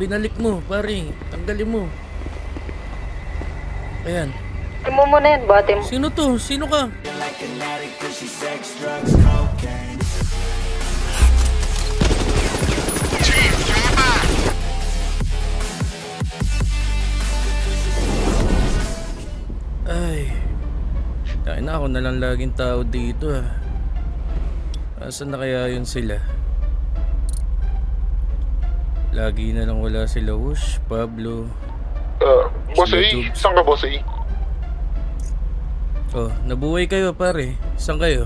binalik mo, pare. Tanggalin mo. Ayan. Mo muna yan, bate mo. Sino to? Sino ka? Ay. Kaya na ako na lang laging tao dito ah. Asan na kaya yun sila? Lagi na lang wala sila. Wush, Pablo. Boss A, saan ka Boss A? Oh, nabuhay kayo pare. Saan kayo?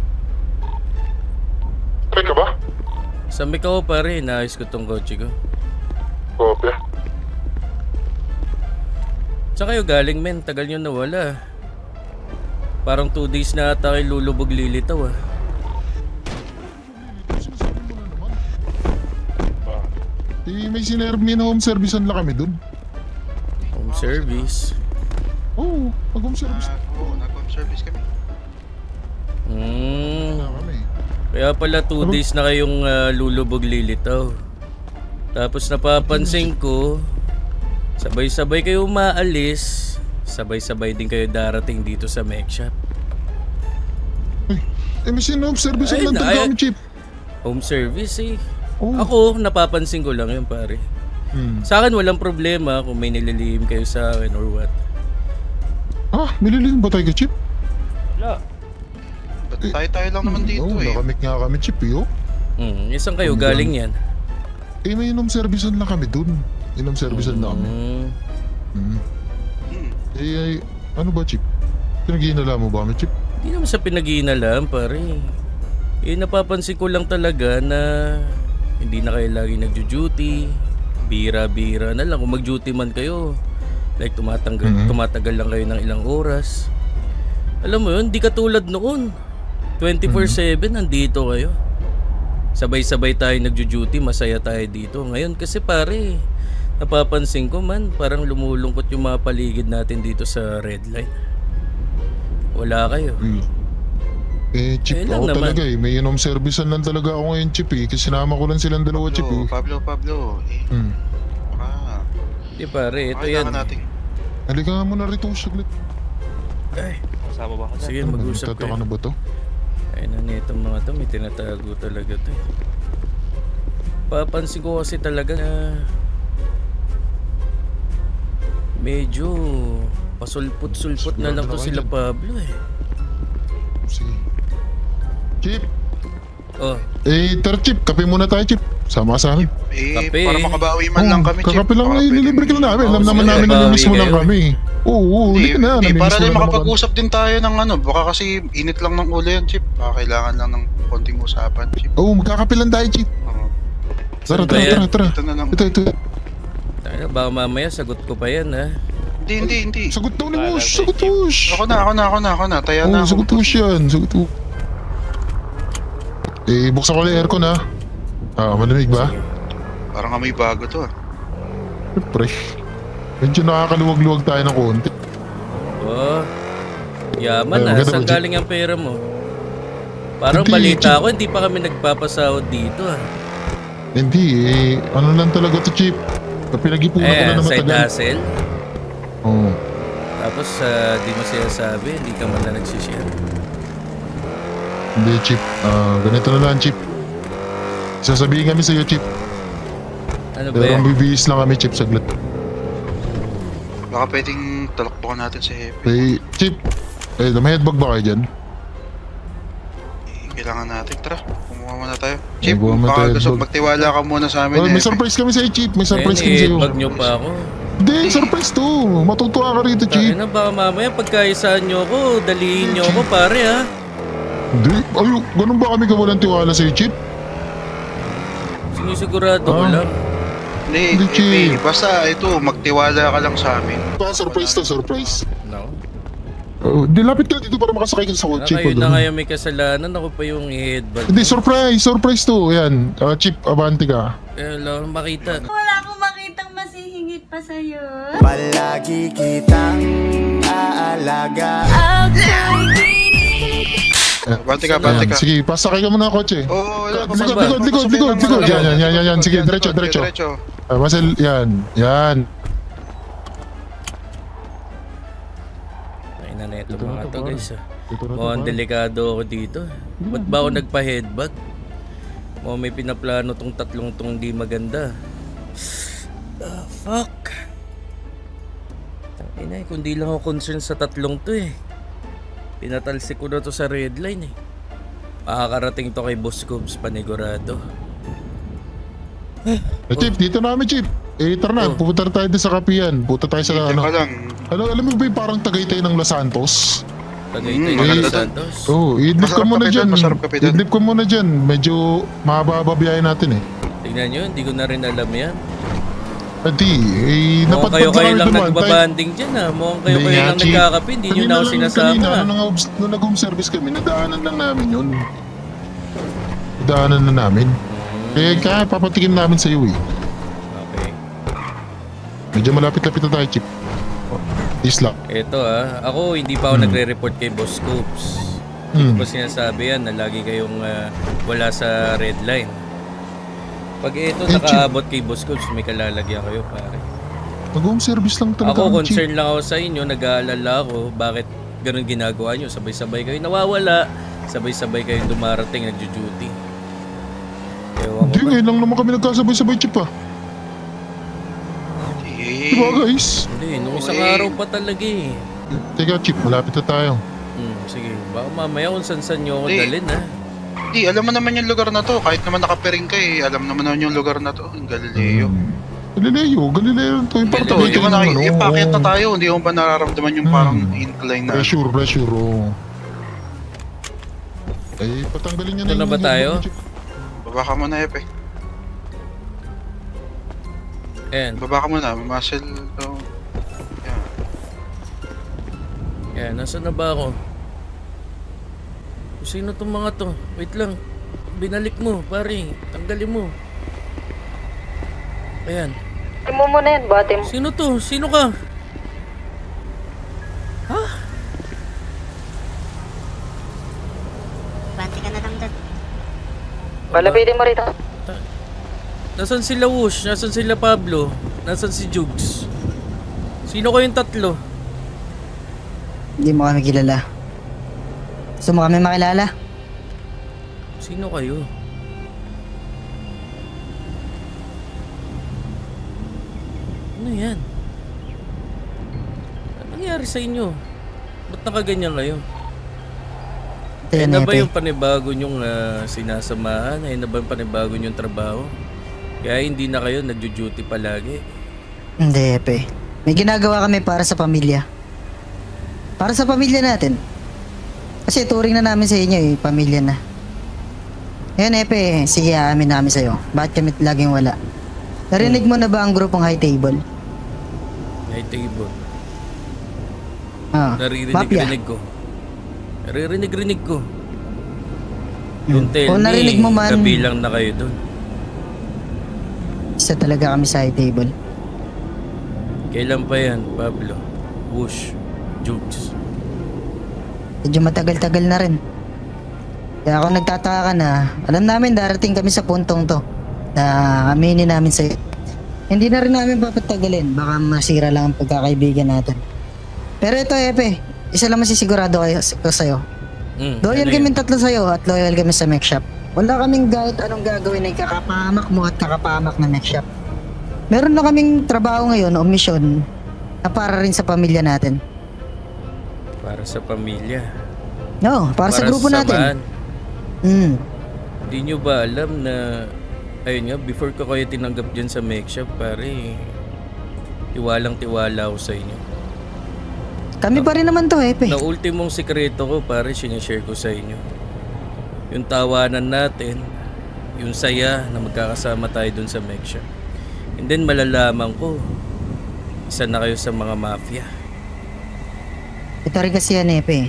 Pwede ka ba? Sa Mikao pare, naayos ko tong kotse ko. Kopya. Saan kayo galing men? Tagal nyo nawala. Parang 2 days na ata kayo lulubog lilitaw ah. May sinermi na home servicean lang kami dun. Home service? Oo, mag-home service. Oo, nag-home service kami. Kaya pala 2 days na kayong lulubog lilitaw. Tapos napapansin ko, sabay-sabay kayo umaalis, sabay-sabay din kayo darating dito sa mech shop. May home service lang talaga kami, Chip. Home service eh. Oh. Ako, napapansin ko lang yun pare. Sa akin walang problema kung may nililihim kayo sa akin or what. Nililihim ba tayo ka, Chip? Wala. Ba't tayo lang naman dito eh. Nakamit nga kami, Chip, yo. Isang kayo galing yan? May inom servicean lang kami dun. Inom servicean lang kami. Ano ba, Chip? Pinag-iinala mo ba kami, Chip? Hindi naman sa pinag-iinalam pare. Napapansin ko lang talaga na hindi na kayo lagi nagjo-duty. Bira-bira na lang kung mag-duty man kayo. Like tumatagal lang kayo ng ilang oras. Alam mo yun, di katulad noon. 24/7 nandito kayo. Sabay-sabay tayo nagjo-duty, masaya tayo dito. Ngayon kasi pare, napapansin ko man, parang lumulungkot yung mga paligid natin dito sa red light. Wala kayo. Chip, ako talaga may inom servicean lang talaga ako ngayon, Chip kasi sinama ko lang silang dalawa, Chip Pablo. Di pare, ito yan. Halika nga muna rito, saglit. Ay, kasama ba ka? sige, mag-usap kayo. Na ba to? Ay na nitong mga to, may tinatago talaga to. Papansin ko kasi talaga na medyo pasulput-sulput na lang to sila Pablo eh. Sige. Chip! Oh. Tara Chip, kape muna tayo, Chip. Sama sa amin. Kape. Para makabawi man lang kami, Chip. Kakape lang, nililibre ka lang namin. Alam naman namin na namiss mo lang kami. Oo, hindi ka na. Para din makapag-usap din tayo ng baka kasi init lang ng ulo yan, Chip. Kailangan lang ng konting usapan, Chip. Oo, magkakape lang tayo, Chip. Tara. Ito na lang. Ito. Baka mamaya sagot ko pa yan ha. Hindi. Sagot daw ni Mush, sagot Mush. Ako na. Taya na ako. Sagot Mush yan, sagot Mush. Buksan ko lang aircon ha. Malamig ba? Parang amoy bago to Fresh. Medyo nakakaluwag-luwag tayo ng konti. Yaman ha, saan galing ang pera mo? Parang balita ako, hindi pa kami nagpapasahod dito ha. Hindi ano lang talaga to, Chip. Pinag-ipunan ko na naman side hustle? Oo. Tapos di mo sinasabi, hindi ka man na nagsishare. Hindi, Chip. Ganito na lang, Chip. Sasabihin kami sa'yo, Chip. Ano ba Pero yan? bibihis lang kami, Chip, saglit. Baka pwedeng talakbukan natin si Hepe. Chip. May headbag ba kayo dyan? Kailangan natin. Tara, kumuha muna tayo. Chip, baka gusto magtiwala ka muna sa amin. May surprise kami sa'yo, Chip. May surprise kami sa'yo. Headbag nyo pa ako. Hindi, surprise to. Matutuwa ka rito, Chip. Ano ba mamaya pagkaisaan nyo ako, dalihin nyo ako pare ha. Hindi, ganun ba kami kawalan tiwala sa'yo, Chip? Sinisigurado ko lang. Hindi, Chip. Basta ito, magtiwala ka lang sa amin. Surprise to, surprise. No? Di lapit ka dito para makasakay ka sa kotse. Kayo na ngayon may kasalanan, ako pa yung headbag. Hindi, surprise to. Yan, Chip, abante ka. Wala akong makita. Wala akong makitang masihingit pa sa'yo. Palagi kitang aalaga. Bante ka. Sige, pasakay ka muna ng kotse. Oo, likod. Yan. Sige, diretso. Diretso. Marcel, yan. Yan. Ay na ito Dito na mga to, to pare. guys. Dito na to, Mukhang pare. delikado ako dito. Ba't ba ako nagpa-headbutt? Mukhang may pinaplano tong tatlong tong di maganda. Fuck. Tangina eh, kundi lang ako concern sa tatlong to eh. Pinatalsik ko na to sa red line eh. Makakarating to kay Boss Cubs, panigurado. Chief, dito na kami, Chief. Tara na, Oh. pupunta na tayo din sa kapiyan. Punta tayo sa Dito ka ano. lang. Alam mo ba yung parang Tagaytay ng Los Santos? Tagaytay ng maganda Los dun. Santos. Oo, idlip ka Masarap muna kape dyan. dun, masarap kape dun. Idlip ka muna dyan. Medyo mahaba biyahe natin eh. Tingnan nyo, hindi ko na rin alam yan. Ati, Mukhang napadpad kayo lang naman. nagbabanding dyan ha. Mukhang kayo Hindi nga, lang Chief. nagkakape, hindi nyo na ako Kanina, sinasama. nung nag-home service kami, nadaanan lang namin yun. Nadaanan na namin. Kaya papatikim namin sa iyo eh. Okay. Medyo malapit-lapit na tayo, Chip. Isla. Eto ako hindi pa ako nagre-report kay Boss Scoops. Hindi ko pa sinasabi yan na lagi kayong wala sa red line. Pag ito nakaabot kay Boss Scoops, may kalalagyan kayo pare. Mag-home service lang talaga. Ako ang concern lang ako sa inyo, nag-aalala ako bakit ganun ginagawa nyo. Sabay-sabay kayo nawawala, sabay-sabay kayong dumarating, nagjo-duty. Ewan Hindi, ko ba? ngayon lang naman kami nagkasabay-sabay, Chip ah. Diba guys? Hindi, nung isang Okay. araw pa talaga eh. Teka, Chip, malapit na tayo. Sige, baka mamaya kung saan nyo ako Hindi. dalhin ha. Hindi, alam mo naman yung lugar na to. Kahit naman nakapiring ka eh. Alam naman yung lugar na to. Yung Galileo. Galileo to. Yung parang Ito, Tagaytay yung ng ano. ipakyat na tayo. Hindi mo ba nararamdaman yung parang incline na? Pressure, oh. Eh, patanggalin niya na Ito na ba tayo? Chip. Baba ka muna, Epe. Ayan, Baba ka muna. Muscle to. Yan. ayan, nasa na ba ako? Sino tong mga to? Wait lang. Binalik mo, pare. Tanggalin mo. Ayan. Bati mo muna yan, bati mo. Sino to? Sino ka? Bati ka na lang dad. Palapitin mo rito. Nasaan sila Wush? Nasaan sila Pablo? Nasaan si Jugs? Sino kayong tatlo? Hindi mo kami kilala. Gusto mo kami makilala? Sino kayo? Ano yan? Ano nangyari sa inyo? Ba't nakaganyan kayo? Ito Ayun yan, na ba Epe. yung panibago nyong sinasamahan? Ayun na ba yung panibago nyong trabaho? Kaya hindi na kayo nagjo-duty palagi? Hindi, Epe. May ginagawa kami para sa pamilya. Para sa pamilya natin. Kasi turing na namin sa inyo eh, pamilya na. Ngayon, Epe, sige, aamin namin sa'yo. Bakit kami laging wala? Narinig mo na ba ang grupong High Table? High table. Ah, Naririnig-rinig ko. Naririnig-rinig ko. Hmm. Don't tell Kung narinig mo man, kabilang na kayo doon. isa talaga kami sa High Table. Kailan pa yan, Pablo? Wush, Jugs. Medyo matagal-tagal na rin. Kaya ako nagtataka ka na, alam namin darating kami sa puntong to na aminin namin sa'yo. Hindi na rin namin papatagalin, baka masira lang ang pagkakaibigan natin. Pero ito, Epe, isa lang masisigurado ko sa'yo. Loyal ano kami yun? tatlo sa'yo at loyal kami sa mech shop. Wala kaming kahit anong gagawin ay kakapahamak mo at kakapahamak ng mech shop. Meron na kaming trabaho ngayon o misyon na para rin sa pamilya natin. Para sa pamilya. No, para sa grupo natin. samahan. Hmm. Hindi nyo ba alam na, ayun nga, before ko kayo tinanggap dyan sa make shop, pare, tiwalang-tiwala ako sa inyo. Kami pa rin naman to, Epe. Na ultimong sikreto ko, pare, sinishare ko sa inyo. Yung tawanan natin, yung saya na magkakasama tayo dun sa make shop. And then malalaman ko, isa na kayo sa mga mafia. Ito rin kasi yan, Epe.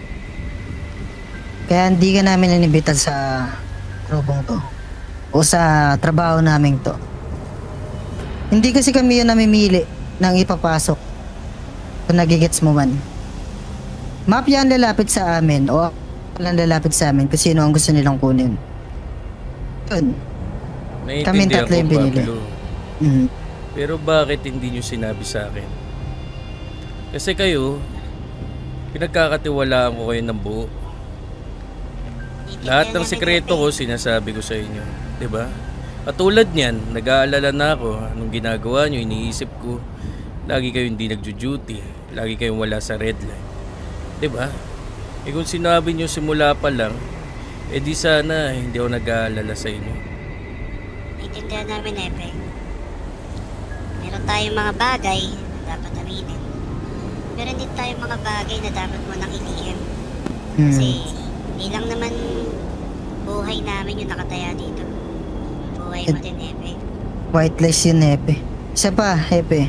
Kaya hindi ka namin inimbitan sa grupong to. O sa trabaho namin to. Hindi kasi kami yung namimili ng ipapasok. Kung nagigets mo man. Mafia ang lalapit sa amin o ang lalapit sa amin kung sino ang gusto nilang kunin. Yun. Naiintindihan Kaming tatlo ko, yung pinili. Pablo. Mhm. Pero bakit hindi nyo sinabi sa akin? Kasi kayo, pinagkakatiwalaan ko kayo ng buo. Lahat ng sikreto ko sinasabi ko sa inyo, 'di ba? Katulad niyan, nag-aalala na ako anong ginagawa nyo, iniisip ko. Lagi kayo hindi nagjo-duty, lagi kayong wala sa red line. 'Di ba? Eh kung sinabi nyo simula pa lang, eh di sana hindi ako nag-aalala sa inyo. Naintindihan namin, Epe. Meron tayong mga bagay na dapat aminin. Meron din tayong mga bagay na dapat mo nang ilihim. Kasi hindi lang naman buhay namin yung nakataya dito. Buhay mo din, Epe. White lies yun, Hepe. Isa pa, Hepe.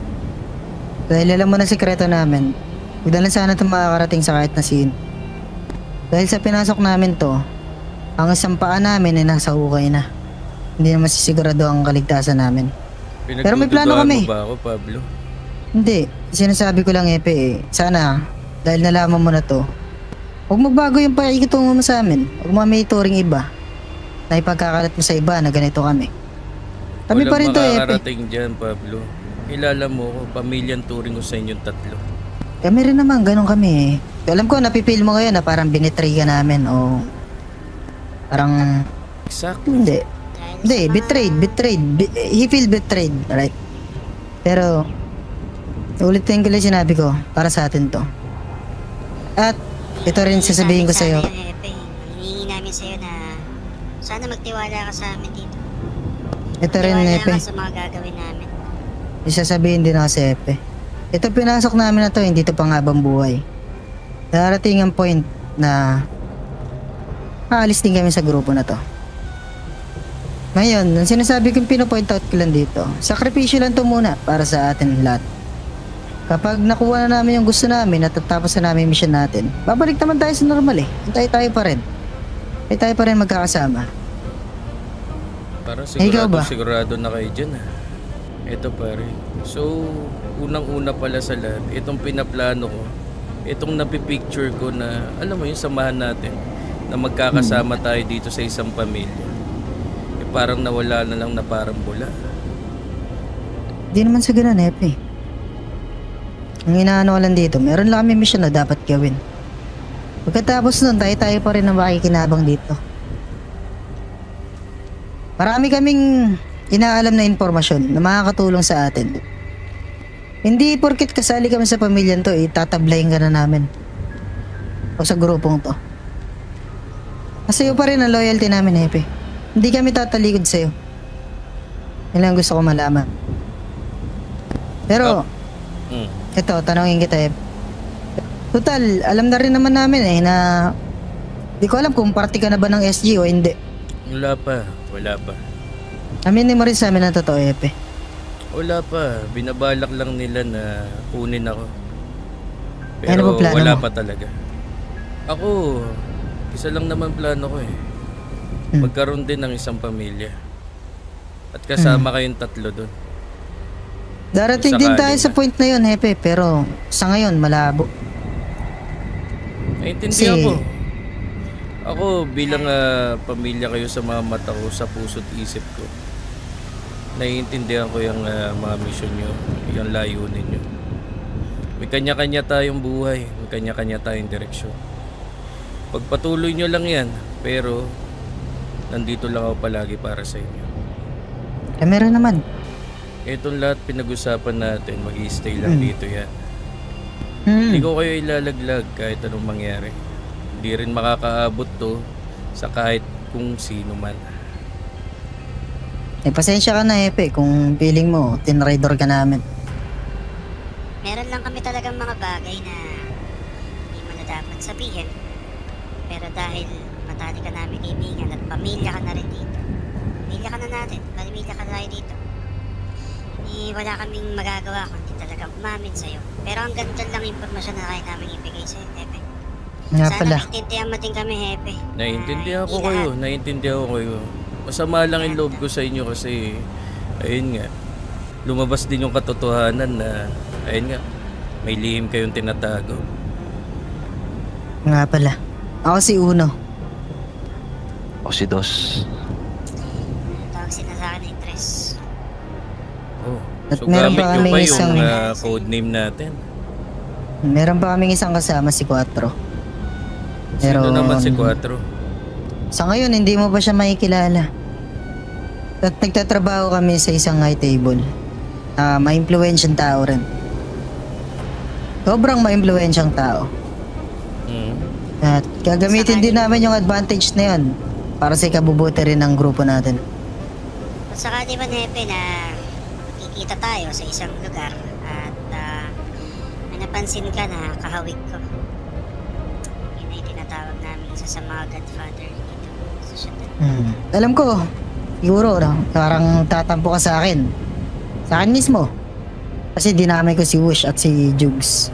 Dahil alam mo na sikreto namin, huwag na lang sana itong makakarating sa kahit na sino. Dahil sa pinasok namin to, ang isang paa namin ay nasa hukay na. Hindi naman sisigurado ang kaligtasan namin. Pero may plano kami. Pinagdududahan mo ba ako, Pablo? Hindi, sinasabi ko lang, Hepe, sana, dahil nalaman mo na to, huwag magbago yung pakikitungo mo sa amin. Huwag mo may turing iba na ipagkakalat mo sa iba na ganito kami. Kami pa rin to, Walang Hepe. makakarating dyan, Pablo. Kilala mo ko, pamilyang turing ko sa inyong tatlo. Kami rin naman, ganun kami eh. Alam ko, napipil mo ngayon na parang binitray ka namin o parang... Exactly. Hindi. Hindi, betrayed. He feel betrayed, right? Pero, ulitin ko lang sinabi ko, para sa atin to. At, ito rin sasabihin ko sa'yo. Epe, hinihingi namin sa'yo na sana magtiwala ka sa amin dito. Ito rin, Magtiwala Epe. ka sa mga gagawin namin. Isasabihin din ako sa Epe. Ito pinasok namin na to, hindi to panghabang buhay. Darating ang point na aalis din kami sa grupo na to. Ngayon, ang sinasabi kong pinopoint out ko lang dito, sakripisyo lang to muna para sa atin lahat. Kapag nakuha na namin yung gusto namin at tatapos na namin yung mission natin, babalik naman tayo sa normal eh. Tayo pa rin. Tayo pa rin magkakasama. Parang Ikaw ba? sigurado na kayo dyan, ha? Ito pare. So, unang-una pala sa lahat, itong pinaplano ko, itong napipicture ko na, alam mo yung samahan natin, na magkakasama tayo dito sa isang pamilya. Eh parang nawala na lang na parang bula. Di naman sa ganun, Epe. Ang inaano ko lang dito, meron lang kami mission na dapat gawin. Pagkatapos nun, tayo pa rin na makikinabang dito. Marami kaming inaalam na impormasyon na makakatulong sa atin. Hindi porket kasali kami sa pamilyan to, tatablayin ka na namin. O sa grupong to. Kasi pa rin ang loyalty namin, Epe. Hindi kami tatalikod sa'yo. Yan lang gusto ko malaman. Pero, ito, tanongin kita, Epe. Total, alam na rin naman namin na di ko alam kung party ka na ba ng SG o hindi. Wala pa. Aminin mo rin sa amin ang totoo, Epe. Wala pa. Binabalak lang nila na kunin ako. Pero Ano ba plano wala mo? pa talaga. Ako, isa lang naman plano ko eh. Magkaroon din ng isang pamilya. At kasama kayong tatlo doon. Darating Kung din sakali tayo sa man. point na yun, Epe. Pero sa ngayon, malabo. Naiintindihan Kasi- ko. Ako bilang pamilya kayo sa mga mata ko, sa puso't isip ko. Naiintindihan ko yung mga mission nyo, yung layunin nyo. May kanya-kanya tayong buhay, may kanya-kanya tayong direksyon. Pagpatuloy nyo lang yan, pero nandito lang ako palagi para sa inyo. Meron naman. Itong lahat pinag-usapan natin, mag-i-stay lang dito yan. Hindi ko kayo ilalaglag kahit anong mangyari. Hindi rin makakaabot to sa kahit kung sino man. Pasensya ka na, Epe, kung feeling mo, tinraidor ka namin. Meron lang kami talagang mga bagay na hindi mo na dapat sabihin. Pero dahil matali ka namin kaibigan at pamilya ka na rin dito. Pamilya ka na natin, pamilya ka tayo dito. Wala kaming magagawa kundi talagang umamin sa'yo. Pero hanggang dyan lang impormasyon na kaya namin ibigay sa'yo, Hepe. Nga Sana pala. maintindihan mo din kami, Hepe. Naiintindihan ko Hindi kayo, lahat. naiintindihan ko kayo. Masama lang yung loob ko sa inyo kasi, ayun nga, lumabas din yung katotohanan na, ayun nga, may lihim kayong tinatago. Nga pala. Ako si Uno. O si Dos. Tawag sila sa akin ng Tres. At So meron gamit pa nyo kaming ba isang, yung code name natin? meron pa kaming isang kasama si Quattro. Sino Pero, naman si Quattro? Sa ngayon, hindi mo pa siya makikilala. At nagtatrabaho kami sa isang high table. Ma-influensyang tao rin. Sobrang ma-influensyang tao. At gagamitin din namin yung advantage na yun para sa ikabubuti rin ng grupo natin. At saka di ba, Nepe, na kikita tayo sa isang lugar at may napansin ka na kahawig ko. Yun ay tinatawag namin isa sa mga godfather dito sa syudad. Alam ko, siguro, no? Parang tatampo ka sa akin. Sa akin mismo. Kasi dinamay ko si Wush at si Jugs.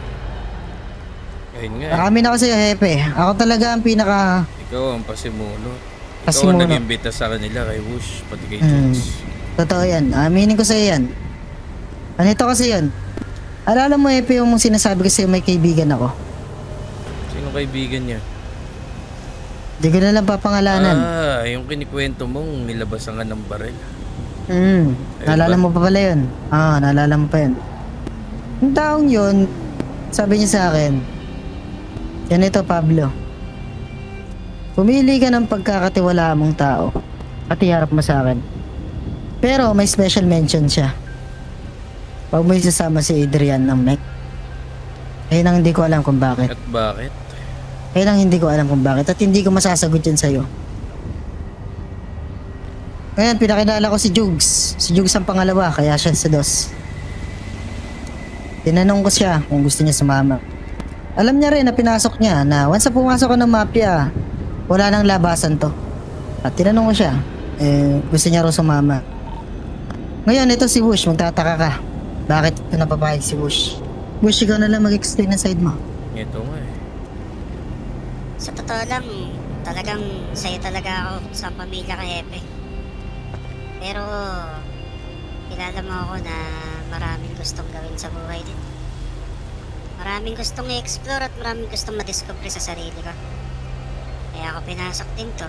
Ayun nga. Nakamin ako sa'yo, Hepe. Ako talaga ang pinaka... Ikaw ang pasimuno. Ikaw Pasimuno. ang nag-imbita sa kanila kay Wush, pati kay Jugs. Totoo yan. Aminin ko sa'yo yan. Anito kasi yan. Alala mo, Hepe, yung sinasabi ko sa'yo may kaibigan ako. Sino kaibigan niya? Di ko na lang papangalanan. Yung kinikwento mong nilabasan ka ng baril. Naalala mo pa pala yun? Naalala mo pa yun. Yung taong yun, sabi niya sa akin, ganito, Pablo. Pumili ka ng pagkakatiwalaan mong tao at iharap mo sa akin. Pero may special mention siya. Pag mo isasama si Adrian ng mech. Ayun ang hindi ko alam kung bakit. At bakit? Ayun ang hindi ko alam kung bakit. At hindi ko masasagot yun sa'yo. Ngayon, pinakilala ko si Jugs. Si Jugs ang pangalawa, kaya siya sa dos. Tinanong ko siya kung gusto niya sumama. Alam niya rin na pinasok niya na once na pumasok ka ng mafia, wala nang labasan to. At tinanong ko siya, gusto niya rin sumama. Ngayon, ito si Wush, magtataka ka. Bakit ito napapahig si Wush? Wush, ikaw na lang mag-explain ng side mo. Ito nga eh. Sa totoo lang, talagang saya talaga ako sa pamilya kay Hepe. Pero, kilala mo ako na maraming gustong gawin sa buhay din. Maraming gustong i-explore at maraming gustong madiscover sa sarili ko. Kaya ako pinasok din to.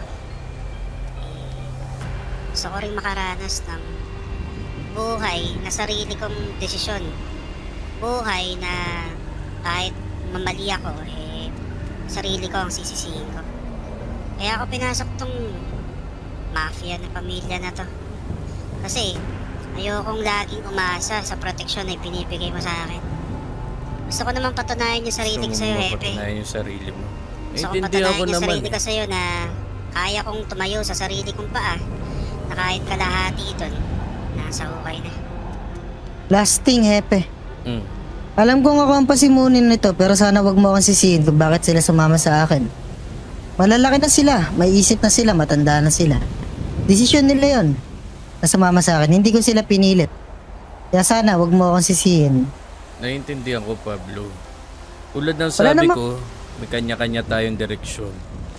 Gusto ko rin makaranas ng buhay na sarili kong desisyon. Buhay na kahit mamali ako, sarili ko ang sisisihin ko. Kaya ako pinasok tong mafia na pamilya na to. Kasi ayokong laging umasa sa proteksyon na binibigay mo sa akin. Gusto ko naman patunayan yung sarili ko sa'yo, Hepe. Patunayan yung sarili mo. Gusto ko patunayan yung sarili ko sa'yo na kaya kong tumayo sa sarili kong paa na kahit kalahati doon, nasa okay na. Last thing, Hepe. Alam kong ako ang pasimunin nito, pero sana wag mo akong sisihin kung bakit sila sumama sa akin. Malalaki na sila, may isip na sila, matanda na sila. Desisyon nila yon na sumama sa akin, hindi ko sila pinilit. Kaya sana wag mo akong sisihin. Naiintindihan ko, Pablo. Tulad ng sabi ko, may kanya-kanya tayong direksyon.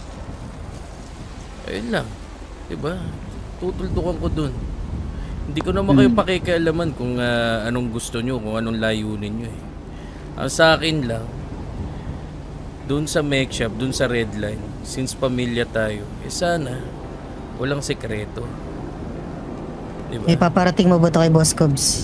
Ayun lang. Diba? Tutuldukan ko dun. Hindi ko naman kayo pakikialaman kung anong gusto nyo, kung anong layunin nyo eh. Ang sa akin lang, dun sa mech shop, dun sa red line, since pamilya tayo, sana walang sekreto. Diba? Paparating mo ba ito kay Boss Cobbs?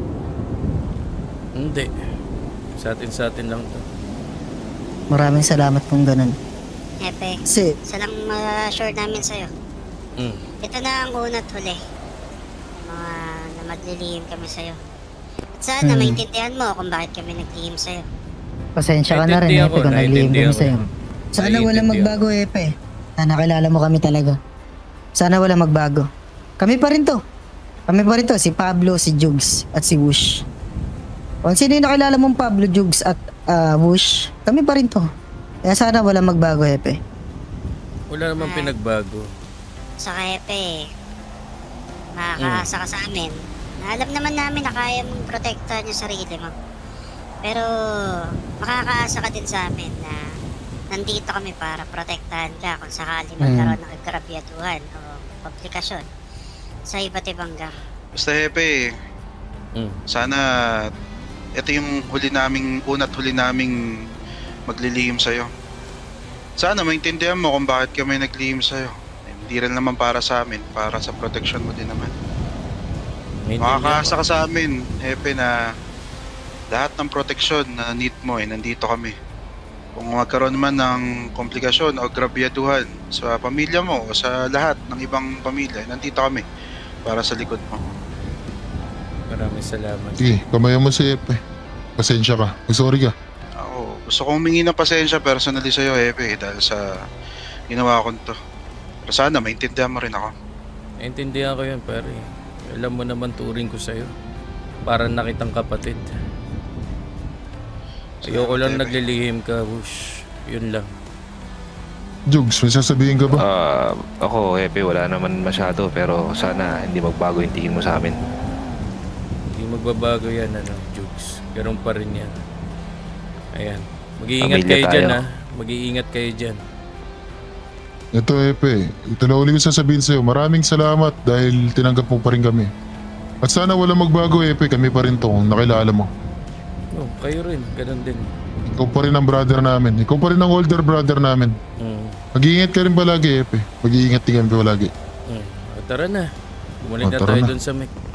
Hindi. Sa atin lang to. Maraming salamat kung ganun. Hepe, Kasi, isa lang ma-share namin sa'yo. Ito na ang una at huli. Mga na maglilihim kami sa'yo. At sana maintindihan mo kung bakit kami naglihim sa'yo. pasensya ka na rin, Epe, kung naglihim kami sa'yo. Sana walang magbago, Epe. Sana kilala mo kami talaga. Sana walang magbago. Kami pa rin to. Kami pa rin to, si Pablo, si Jugs, at si Wush. Kung sino yung nakilala mong Pablo, Jugs, at Wush, kami pa rin to. Kaya sana walang magbago, Epe. Wala namang pinagbago. Saka Hepe, makakaasa ka sa amin. Na alam naman namin na kaya mong protektahan yung sarili mo. Pero makakaasa ka din sa amin na nandito kami para protektahan ka kung sakali magkaroon ng grabyatuhan o komplikasyon sa iba't ibang gang. Basta Hepe, sana ito yung una't huli naming maglilihim sa'yo. Sana maintindihan mo kung bakit kami naglihim sa'yo. Hindi rin naman para sa amin, para sa protection mo din naman. Maintindihan Makakaasa ko. ka sa amin, Epe, na lahat ng proteksyon na need mo nandito kami. Kung magkaroon man ng komplikasyon o grabyaduhan sa pamilya mo o sa lahat ng ibang pamilya, nandito kami para sa likod mo. Maraming salamat. Sige, kamayan mo si Epe. Pasensya ka. Sorry ka. Ako, gusto kong humingi ng pasensya personally sa'yo, Epe, dahil sa ginawa ko to. Pero sana maintindihan mo rin ako. Naintindihan ko yun, pare. Alam mo naman turing ko sa'yo. Parang nakitang kapatid. Ayoko lang naglilihim ka, Wush. Yun lang. Jugs, may sasabihin ka ba? Ako, Epe, wala naman masyado pero sana hindi magbago yung tingin mo sa amin. Hindi magbabago yan, Jugs. Ganun pa rin yan. Ayan. Mag-iingat Pamilya kayo dyan, tayo. ha? Mag-iingat kayo dyan. Ito, Epe. Ito na uli ko sasabihin sa'yo. Maraming salamat dahil tinanggap mo pa rin kami. At sana wala magbago, Epe. Kami pa rin to kung nakilala mo. Oh, kayo rin. Ganun din. Ikaw pa rin ang brother namin. Ikaw pa rin ang older brother namin. Mag-iingat ka rin palagi, Epe. Mag-iingat din kami palagi. Tara na. Bumalik na Tara tayo na. dun sa Mek.